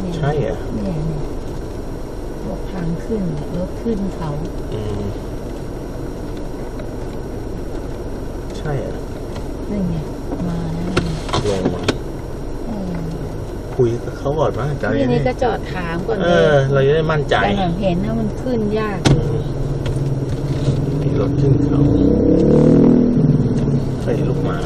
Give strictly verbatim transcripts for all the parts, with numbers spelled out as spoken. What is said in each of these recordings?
ใช่อ่ะเนี่ยบอกทางขึ้นรถขึ้นเขาอืมใช่อ่ะนี่ไงมาลงมาคุยกับเขาก่อนว่าจะนี่นี่ก็จอดถามก่อนเออเราจะได้มั่นใจแต่เห็นนะมันขึ้นยากเลยรถขึ้นเขาใส่ลูกมา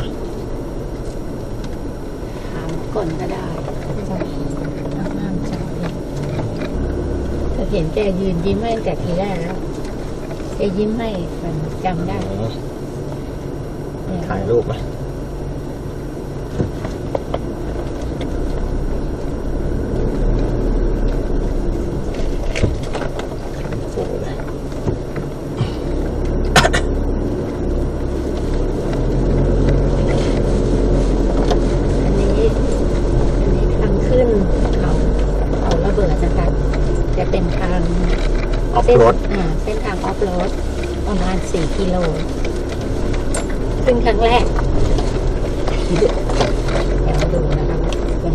ถามก่อนก็ได้ห้ามจับจะเห็นแกยืนยิ้มให้แต่ทีแรกแล้วแกยิ้มให้มันจำได้ถ่ายรูปไหมออฟโรดเส้นทางออฟโรดประมาณสี่กิโลขึ้นครั้งแรกเดี๋ยวดูนะคะเป็น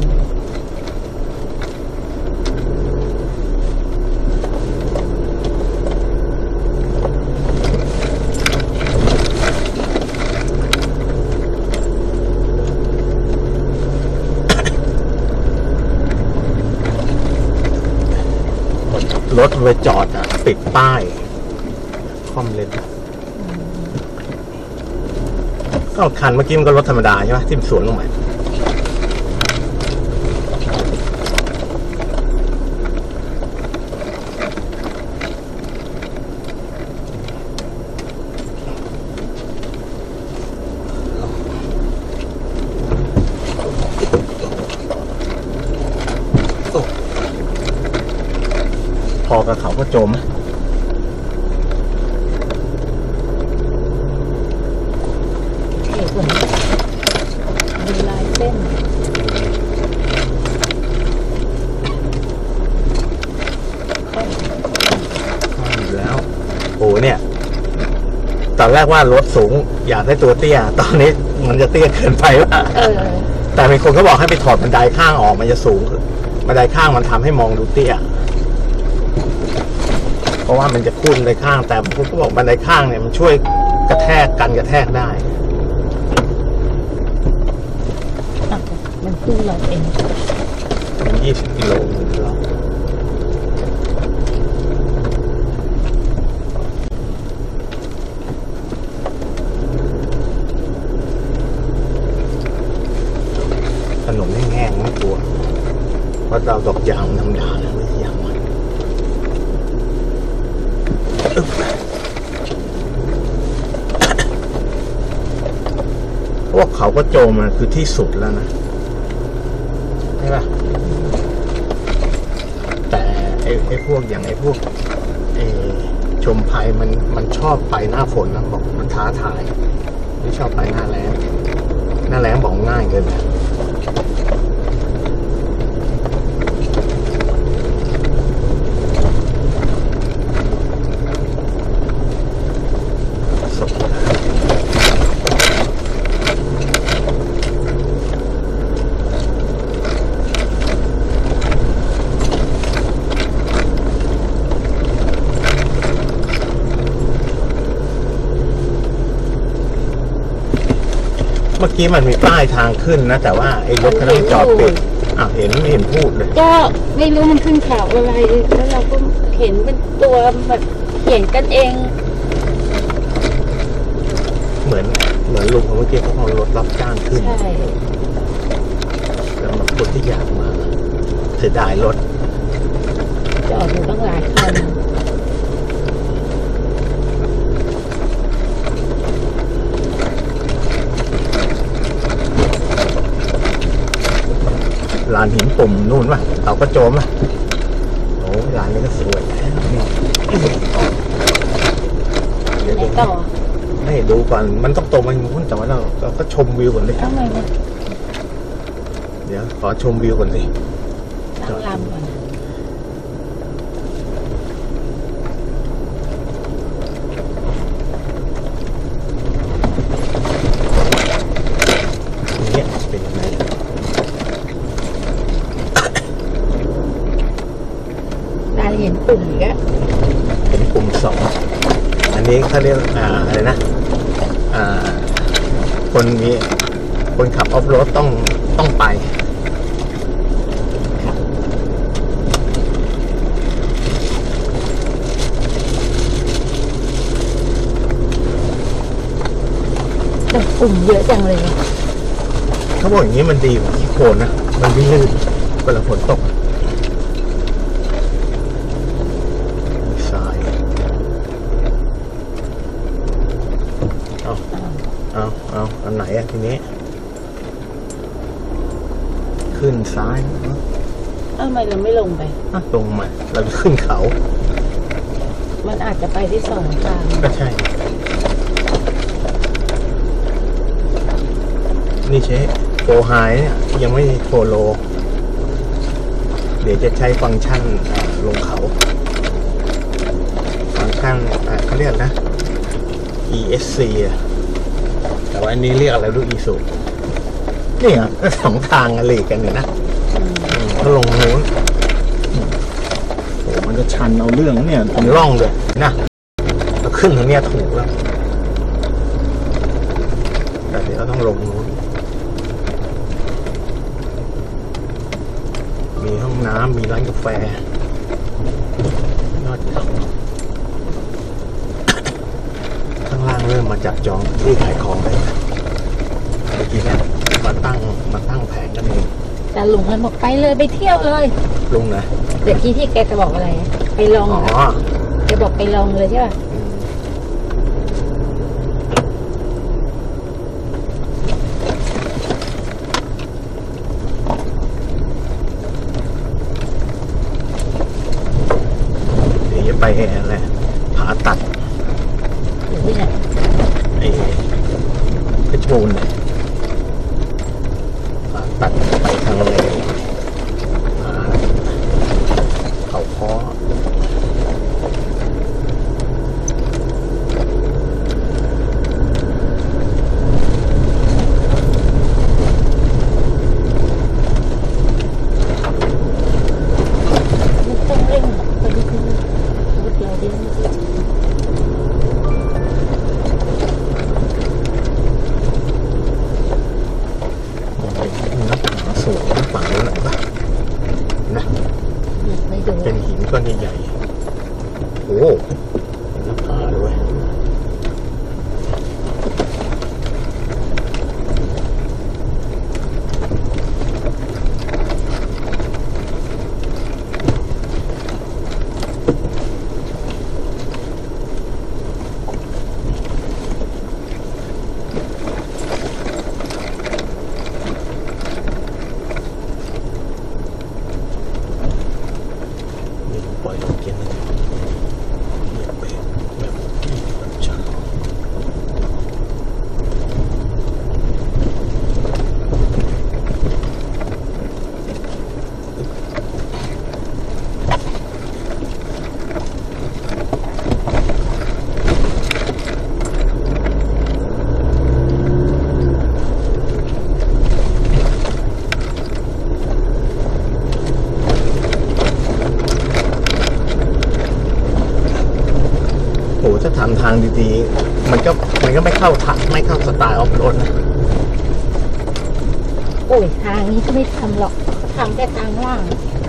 รถไปจอดอ่ะติดป้ายคอมเลนก็คันเมื่อกี้มันก็รถธรรมดาใช่ไหมที่มันสวนลงมาพอกับเขาก็จมดูลายเส้นอยู่แล้วโอ้เนี่ยตอนแรกว่ารถสูงอยากได้ตัวเตี้ยตอนนี้มันจะเตี้ยเกินไปแล้วแต่มีคนก็บอกให้ไปถอดบันไดข้างออกมันจะสูงบันไดข้างมันทำให้มองดูเตี้ยเพราะว่ามันจะคุ้นในข้างแต่ผมก็บอกบันไดข้างเนี่ยมันช่วยกระแทกกันกระแทกได้มันขึ้นเราเองมันยี่สิบกิโลถนนแห้งๆไม่กลัวเพราะเราดอกยางธรรมดาแล้วไม่ยางมันพวกเขาก็โจมมันคือที่สุดแล้วนะใช่ป่ะแต่ไอ้ไอ้พวกอย่างไอ้พวกไอ้ชมภัยมันมันชอบไปหน้าฝนนะบอกมันท้าทายไม่ชอบไปหน้าแล้งหน้าแล้งบอกง่ายเกินไปเมื่อกี้มันมีป้ายทางขึ้นนะแต่ว่าไอ้รถคันนั้นจอดปิดอ่ะเห็นไม่เห็นพูดเลยก็ไม่รู้มันขึ้นเขาอะไรแล้วเราก็เห็นเป็นตัวแบบเขียนกันเองเหมือนเหมือนลุงเขาเมื่อกี้เขาเอารถรับจ้างขึ้นใช่แล้วบางคนที่อยากมาเสียดายรถจอดอยู่ตั้งหลายคันลานหินปุ่มนู่นป่ะเราก็โจมป่ะโอ้ลานนี้ก็สวยเดี๋ยวดูให้ดูก่อนมันต้องตรงไปมุ้นแต่ว่าเราเราก็ชมวิวก่อนเลยเดี๋ยวขอชมวิวก่อนสิตั้งลำก่อนนี่เป็นยังไงห็นปุ่มอีกอะเป็นปุ่มสองอันนี้เขาเรียกอ่าอะไรนะอ่าคนมีคนขับออฟโรดต้องต้องไปแต่ปุ่มเยอะจังเลยเขาบอกอย่างนี้มันดีกว่าขี้โคลนนะมันไม่ลื่นเวลาฝนตกทรายเอาเอาเอาอันไหนอะทีนี้ ขึ้นซ้ายทำไมเราไม่ลงไปอ่ะลงมาเราจะขึ้นเขามันอาจจะไปที่สองทางก็ใช่ นี่เชฟโฟไฮเนี่ยยังไม่โฟโล เดี๋ยวจะใช้ฟังก์ชันลงเขา ฟังก์ชันเขาเรียกนะ อี เอส ซี อ่ะแต่ว่าอันนี้เรียกอะไรรู้อีสุนี่อ่ะก็สองทางอะไรกันเนี่ยนะก็ลงนู้นโอ้มันก็ชันเอาเรื่องเนี่ยเป็นร่องเลยนะเราขึ้นตรงเนี้ยถูกแล้วแต่เดี๋ยวต้องลงนู้นมีห้องน้ำมีร้านกาแฟยอดเขาข้างล่างเริ่มมาจับจองที่ขายของได้แล้วเมื่อกี้เนี่ยมาตั้งมาตั้งแผงกันเองแต่ลุงเลยบอกไปเลยไปเที่ยวเลยลุงนะเดี๋ยวกี้ที่แกจะบอกอะไรไปลองอ๋อแกบอกไปลองเลยใช่ป่ะไปอะไรผาตัดอยู่ที่ไหนไอ้เพชรบูรณ์ผาตัดไปทางเลยเขาค้อเป็นหินก้อนใหญ่ๆโอ้หน้าผาด้วยปล่อยลงเกียร์หนึ่งเหยียบเบรกแบบที่มันช้าถ้าทำทางดีๆมันก็มันก็ไม่เข้าทางไม่เข้าสไตล์ออฟโรดนะโอ้ยทางนี้ก็ไม่ทำหรอกทำแค่ทางล่าง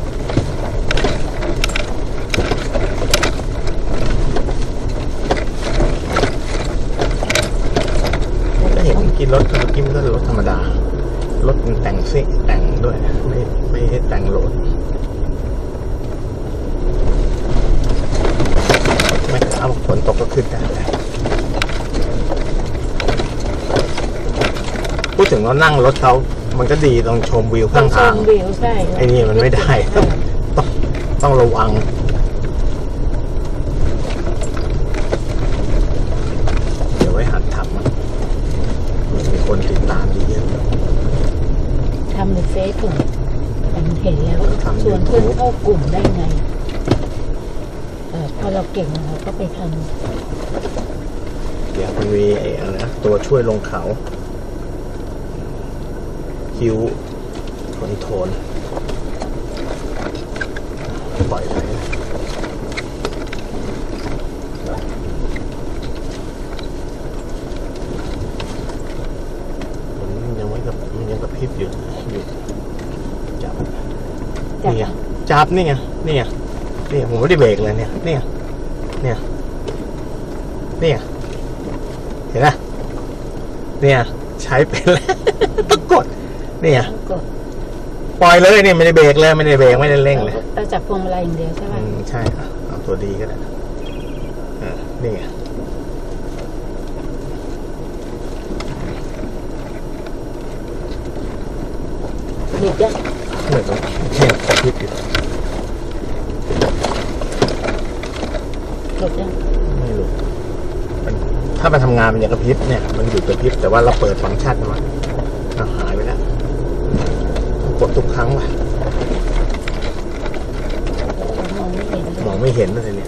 ก็เห็นกินรถเมื่อกี้มันก็รถธรรมดารถมันแต่งซิแต่งด้วยไม่ไม่ให้แต่งโหลดไม่ถ้าฝนตกก็ขึ้นได้พูดถึงเรานั่งรถเขามันก็ดีตรงชมวิวข้างทางไอ้นี่มันไม่ได้ต้องต้องต้องระวังเดี๋ยวไว้หัดทำมีคนติดตามเยอะทำในเฟซก่อนเห็นแล้วชวนเพื่อนเข้ากลุ่มได้ไงพอเราเก่งเราก็ไปทำเดี๋ยวมันมีอะไรนะตัวช่วยลงเขาคิวคอนโทรลปล่อยไปจับนี่ไงจับนี่ไงนี่ไงนี่ไงผมไม่ได้เบรกเลยเนี่ยเนี่ยเนี่ยเนี่ยเห็นไหมเนี่ยใช้เป็นแล้ว ต้องกดเนี่ยต้องกดปล่อยเลยเนี่ยไม่ได้เบรกเลยไม่ได้เบรกไม่ได้เร่งเลยเราจับพวงมาลัยอย่างเดียวใช่ไหมอืมใช่อ่ะเอาตัวดีก็ได้อ่านี่ไงหยุดยังเหมือนกับเที่ยงกระพริบอยู่หยุดยังไม่รู้มันถ้ามันทำงานมันจะกระพริบเนี่ยมันหยุดกระพริบแต่ว่าเราเปิดฟังก์ชันมันอ่ะหายไปแล้วต้องกดทุกครั้งว่ะมองไม่เห็นเลยมองไม่เห็นเลยเนี่ย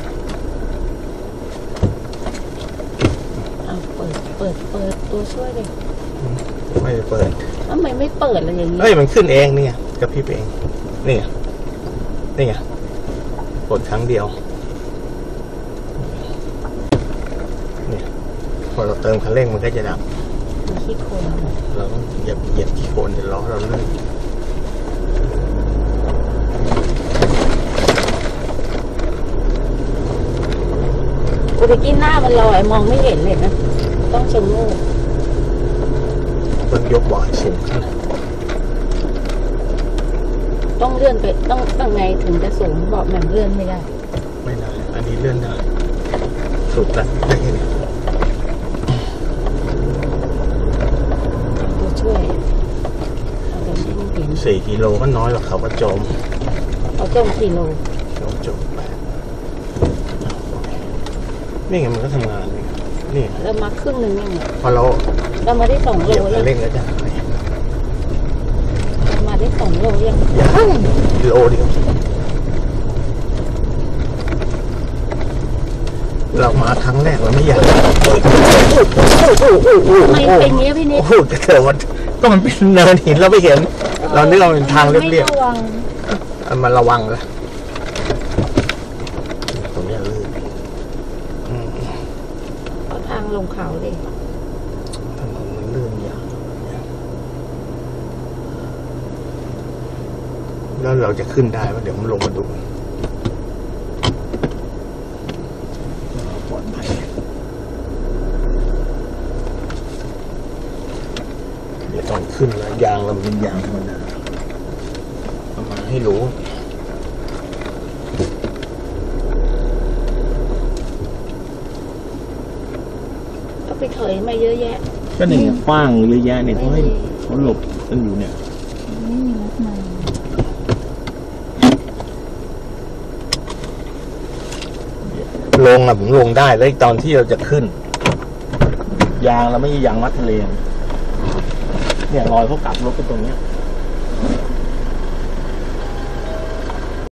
เอาเปิดเปิดเปิดตัวช่วยเลยไม่ได้เปิดทำไมไม่เปิดเลยอย่างนี้เฮ้ยมันขึ้นเองนี่ไงกระพริบเองนี่ไงนี่ไงกดครั้งเดียวเนี่ยพอเราเติมคันเร่งมันก็จะดับขี้โคลนเราต้องเหยียบเหยียบที่โคนเดี๋ยวล้อเราลื่นอุตกี้หน้ามันลอยมองไม่เห็นเลยนะต้องชะโงกเพิ่งยกบ่อยสูงขึ้นต้องเลื่อนไปต้องต้องไงถึงจะสูงบอกแหม่มเลื่อนไม่ได้ไม่ได้อันนี้เลื่อนได้สุดละได้แค่นี้ตัวช่วยเอาไปไม่เห็นสี่กิโลก็น้อยกว่าเขาประโจมเอาจ้องกิโลเขาประโจมแปดนี่ไงมันก็ทำงานนี่ไงนี่แล้วมาครึ่งหนึ่งยังไงพอเราเรามาได้สองเหโลยียบคัยันงเร่งแล้วจะหายเรามาได้สองโลยังยังกิโลเดียวเรามาครั้งแรกเราไม่อยากทำไมเป็นอย่างนี้พี่นิดโอ้โหแต่เธอมันก็มันเป็นเนินหินเราไม่เห็น เรานึกว่าเป็นทางเรียบไม่ระวังๆเอามาระวังละตรงนี้ลื่นอืมเอาทางลงเขาเลยถนนมันลื่นอย่างแล้วเราจะขึ้นได้ไหมเดี๋ยวผมลงมาดูปลอดภัยเดี๋ยวต้องขึ้นแล้วยางเราเป็นยางธรรมดาเอามาให้รู้ก็ไปถอยมาเยอะแยะก็เนี่ยกว้างเยอะแยะเนี่ยเขาให้เขาหลบกันอยู่เนี่ยไม่มีรถมาลงอะผมลงได้แล้วตอนที่เราจะขึ้น ยางเราไม่ใช่ยางมัดทะเลเนี่ยรอยเขากลับรถไปตรงเนี้ย